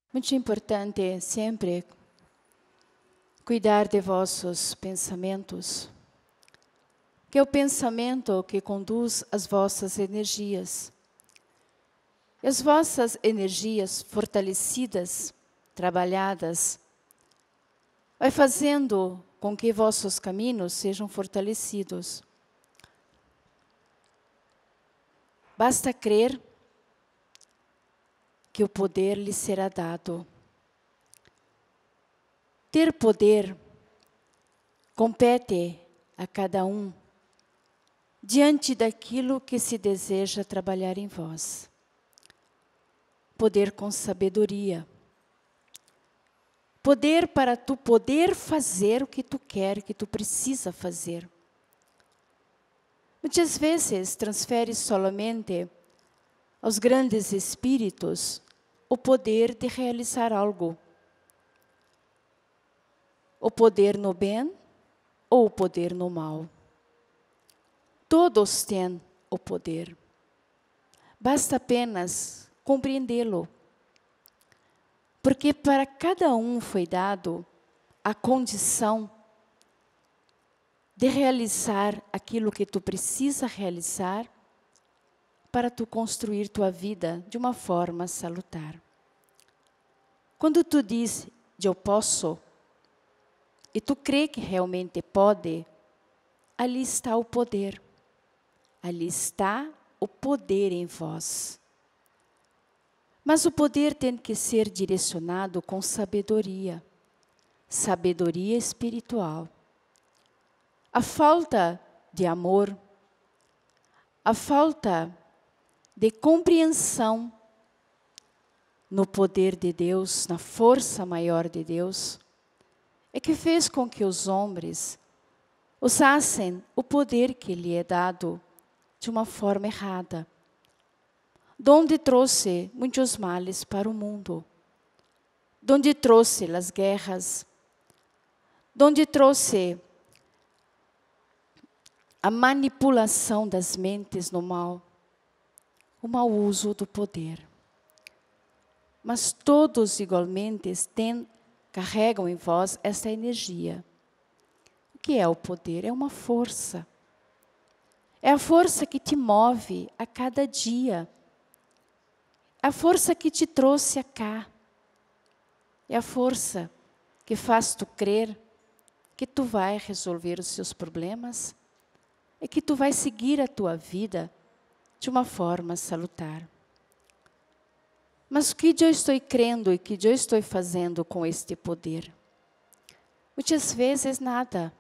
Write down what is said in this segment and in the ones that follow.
Muito importante sempre cuidar de vossos pensamentos, que é o pensamento que conduz as vossas energias. E as vossas energias fortalecidas, trabalhadas, vai fazendo com que vossos caminhos sejam fortalecidos. Basta crer que o poder lhe será dado. Ter poder compete a cada um diante daquilo que se deseja trabalhar em vós. Poder com sabedoria. Poder para tu poder fazer o que tu quer, que tu precisa fazer. Muitas vezes transfere somente aos grandes espíritos o poder de realizar algo. O poder no bem ou o poder no mal. Todos têm o poder. Basta apenas compreendê-lo. Porque para cada um foi dado a condição de realizar aquilo que tu precisa realizar para tu construir tua vida de uma forma salutar. Quando tu diz eu posso, e tu crê que realmente pode, ali está o poder. Ali está o poder em vós. Mas o poder tem que ser direcionado com sabedoria. Sabedoria espiritual. A falta de amor, a falta de compreensão no poder de Deus, na força maior de Deus, é que fez com que os homens usassem o poder que lhe é dado de uma forma errada, donde trouxe muitos males para o mundo, donde trouxe as guerras, donde trouxe a manipulação das mentes no mal, o mau uso do poder. Mas todos igualmente carregam em vós essa energia. O que é o poder? É uma força. É a força que te move a cada dia. A força que te trouxe cá. É a força que faz tu crer que tu vai resolver os seus problemas e que tu vai seguir a tua vida de uma forma salutar. Mas o que eu estou crendo e o que eu estou fazendo com este poder? Muitas vezes nada.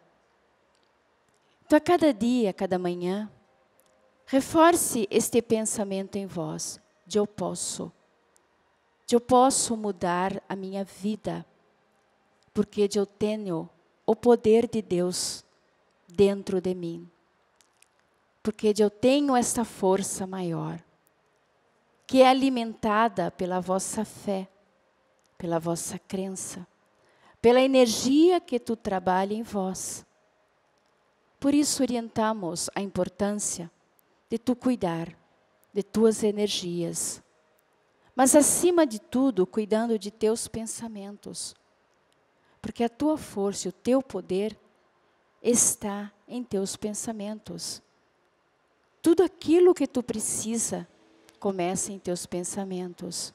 Então, a cada dia, a cada manhã, reforce este pensamento em vós. Eu posso. Eu posso mudar a minha vida, porque eu tenho o poder de Deus dentro de mim. Porque eu tenho essa força maior, que é alimentada pela vossa fé, pela vossa crença, pela energia que tu trabalha em vós. Por isso orientamos a importância de tu cuidar de tuas energias, mas acima de tudo, cuidando de teus pensamentos, porque a tua força e o teu poder está em teus pensamentos. Tudo aquilo que tu precisa começa em teus pensamentos.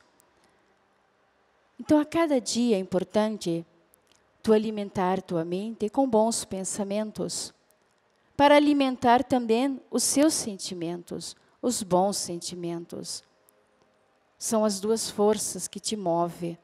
Então, a cada dia é importante tu alimentar tua mente com bons pensamentos, para alimentar também os seus sentimentos, os bons sentimentos. São as duas forças que te movem,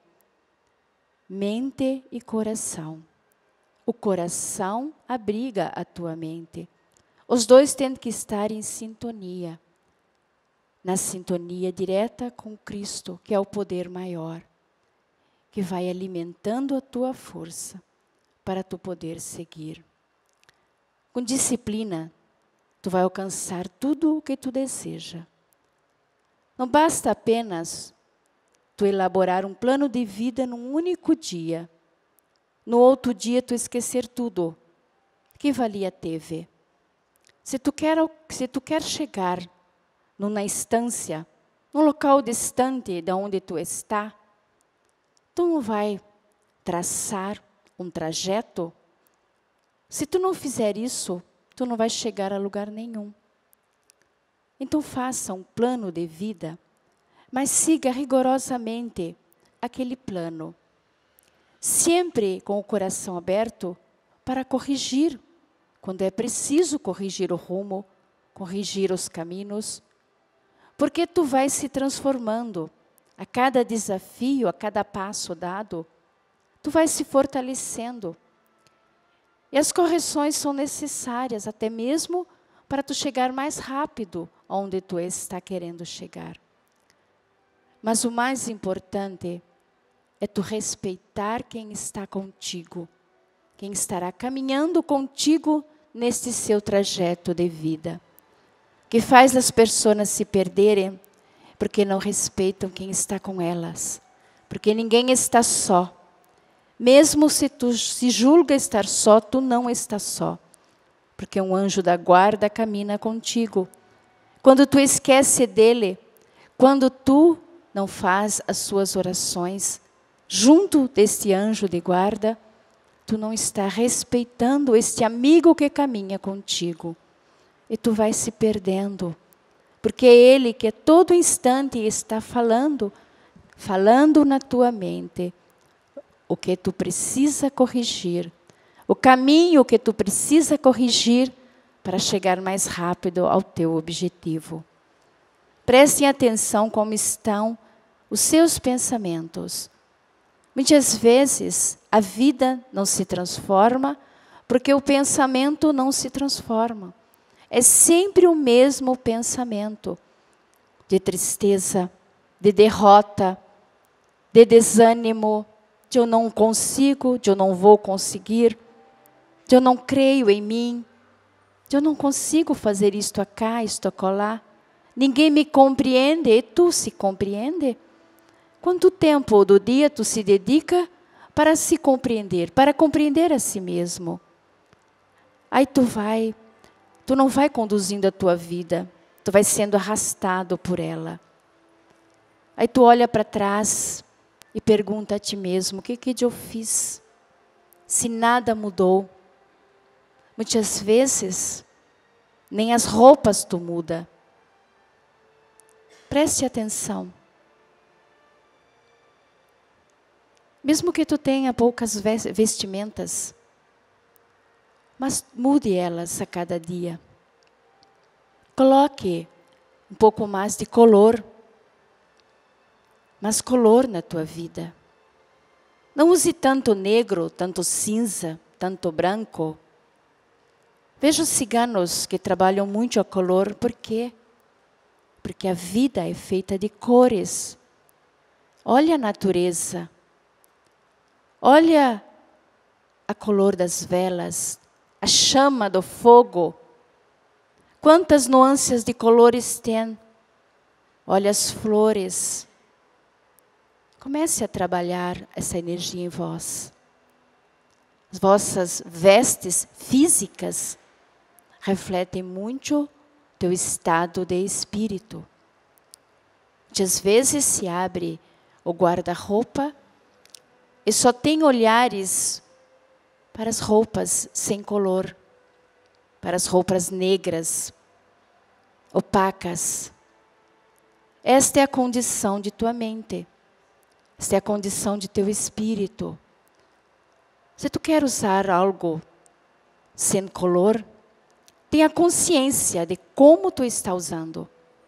mente e coração. O coração abriga a tua mente. Os dois têm que estar em sintonia, na sintonia direta com Cristo, que é o poder maior, que vai alimentando a tua força para tu poder seguir. Com disciplina, tu vai alcançar tudo o que tu deseja. Não basta apenas tu elaborar um plano de vida num único dia. No outro dia tu esquecer tudo. Que valia teve? Se tu quer chegar numa instância, num local distante de onde tu está, Tu não vai traçar um trajeto. Se tu não fizer isso, tu não vai chegar a lugar nenhum. Então faça um plano de vida, mas siga rigorosamente aquele plano. Sempre com o coração aberto para corrigir, quando é preciso corrigir o rumo, corrigir os caminhos, porque tu vai se transformando. A cada desafio, a cada passo dado, tu vai se fortalecendo. E as correções são necessárias, até mesmo para tu chegar mais rápido onde tu está querendo chegar. Mas o mais importante é tu respeitar quem está contigo, quem estará caminhando contigo neste seu trajeto de vida, que faz as pessoas se perderem porque não respeitam quem está com elas, porque ninguém está só. Mesmo se tu se julga estar só, tu não estás só, porque um anjo da guarda caminha contigo. Quando tu esquece dele, quando tu não faz as suas orações junto deste anjo de guarda, tu não está respeitando este amigo que caminha contigo. E tu vai se perdendo, porque é ele que a todo instante está falando na tua mente o que tu precisa corrigir, o caminho que tu precisa corrigir para chegar mais rápido ao teu objetivo. Prestem atenção como estão os seus pensamentos. Muitas vezes a vida não se transforma porque o pensamento não se transforma. É sempre o mesmo pensamento de tristeza, de derrota, de desânimo, de eu não consigo, de eu não vou conseguir, de eu não creio em mim, de eu não consigo fazer isto acá, isto acolá. Ninguém me compreende e tu se compreende? Quanto tempo do dia tu se dedica para se compreender, para compreender a si mesmo? Aí tu não vai conduzindo a tua vida, tu vai sendo arrastado por ela. Aí tu olha para trás e pergunta a ti mesmo, o que eu fiz? Se nada mudou. Muitas vezes, nem as roupas tu muda. Preste atenção. Mesmo que tu tenha poucas vestimentas, mas mude elas a cada dia. Coloque um pouco mais de color, mas color na tua vida. Não use tanto negro, tanto cinza, tanto branco. Vejo ciganos que trabalham muito a color, por quê? Porque a vida é feita de cores. Olha a natureza. Olha a cor das velas, a chama do fogo. Quantas nuances de colores tem. Olha as flores. Comece a trabalhar essa energia em vós. As vossas vestes físicas refletem muito teu estado de espírito. Muitas vezes se abre o guarda-roupa e só tem olhares para as roupas sem color, para as roupas negras, opacas. Esta é a condição de tua mente. Esta é a condição de teu espírito. Se tu quer usar algo sem color, tenha consciência de como tu está usando.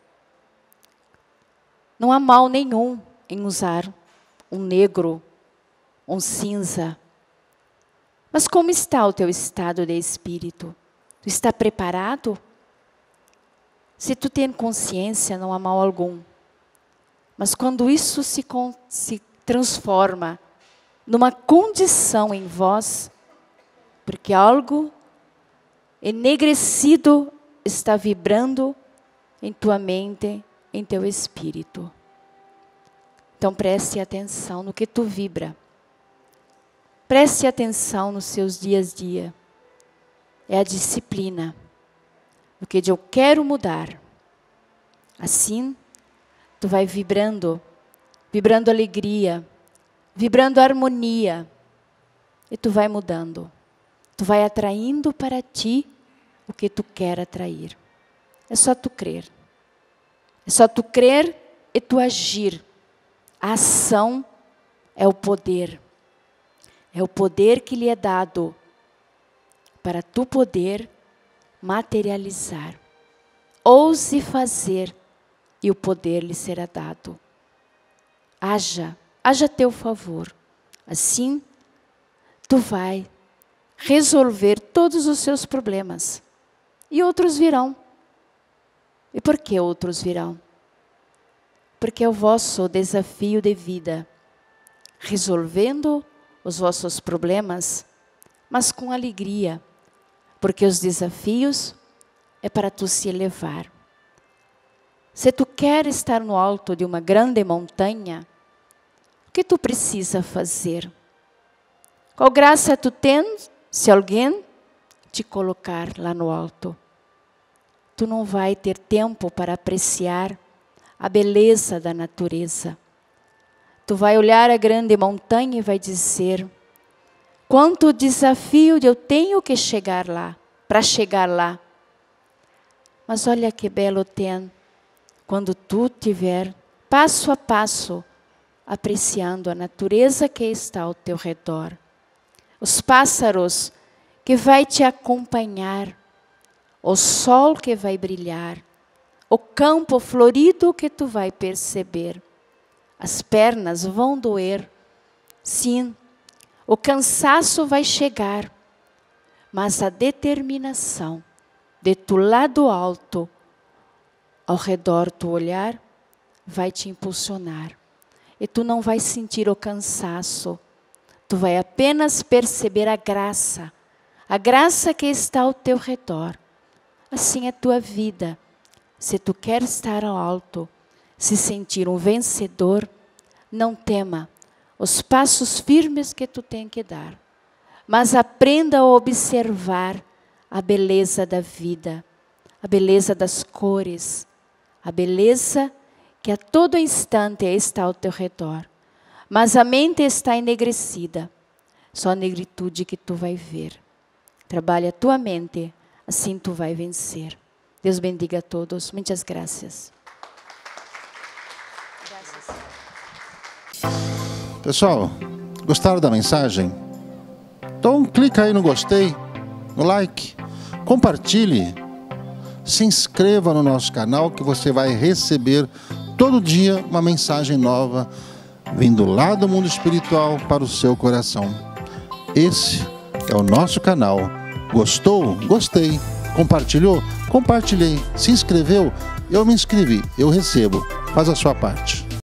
Não há mal nenhum em usar um negro, um cinza. Mas como está o teu estado de espírito? Tu está preparado? Se tu tem consciência, não há mal algum. Mas quando isso se transforma numa condição em vós, porque algo enegrecido está vibrando em tua mente, em teu espírito. Então preste atenção no que tu vibra. Preste atenção nos seus dias a dia. É a disciplina. O que eu quero mudar. Assim, tu vai vibrando alegria, vibrando harmonia. E tu vai mudando. Tu vai atraindo para ti o que tu quer atrair. É só tu crer. É só tu crer e tu agir. A ação é o poder. É o poder que lhe é dado para tu poder materializar. Ouse fazer e o poder lhe será dado. Haja a teu favor. Assim, tu vai resolver todos os seus problemas. E outros virão. E por que outros virão? Porque é o vosso desafio de vida. Resolvendo os vossos problemas, mas com alegria. Porque os desafios é para tu se elevar. Se tu quer estar no alto de uma grande montanha, o que tu precisa fazer? Qual graça tu tens se alguém te colocar lá no alto? Tu não vai ter tempo para apreciar a beleza da natureza. Tu vai olhar a grande montanha e vai dizer: quanto desafio eu tenho que chegar lá, para chegar lá. Mas olha que belo tem quando tu tiver passo a passo apreciando a natureza que está ao teu redor. Os pássaros que vai te acompanhar, o sol que vai brilhar, o campo florido que tu vai perceber. As pernas vão doer, sim, o cansaço vai chegar, mas a determinação de tu lado alto, ao redor tu olhar, vai te impulsionar. E tu não vai sentir o cansaço. Tu vai apenas perceber a graça que está ao teu redor. Assim é a tua vida. Se tu quer estar ao alto, se sentir um vencedor, não tema os passos firmes que tu tem que dar. Mas aprenda a observar a beleza da vida, a beleza das cores, a beleza que a todo instante está ao teu redor. Mas a mente está enegrecida. Só a negritude que tu vai ver. Trabalha a tua mente, assim tu vai vencer. Deus bendiga a todos. Muitas graças. Pessoal, gostaram da mensagem? Então clica aí no gostei, no like, compartilhe, se inscreva no nosso canal que você vai receber todo dia uma mensagem nova vindo lá do mundo espiritual para o seu coração. Esse é o nosso canal. Gostou? Gostei. Compartilhou? Compartilhei. Se inscreveu? Eu me inscrevi. Eu recebo. Faz a sua parte.